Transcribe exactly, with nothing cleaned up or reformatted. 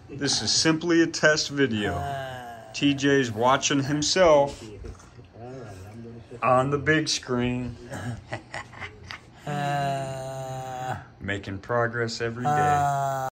This is simply a test video. T J's watching himself on the big screen. Making progress every day.